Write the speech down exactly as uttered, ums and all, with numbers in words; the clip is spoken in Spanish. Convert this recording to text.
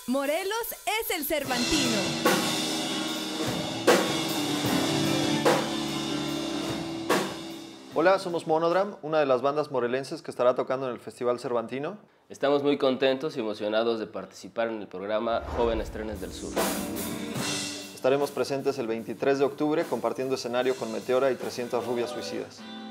Morelos es el Cervantino. Hola, somos Monodram, una de las bandas morelenses que estará tocando en el Festival Cervantino. Estamos muy contentos y emocionados de participar en el programa Jóvenes Trenes del Sur. Estaremos presentes el veintitrés de octubre compartiendo escenario con Meteora y trescientas Rubias Suicidas.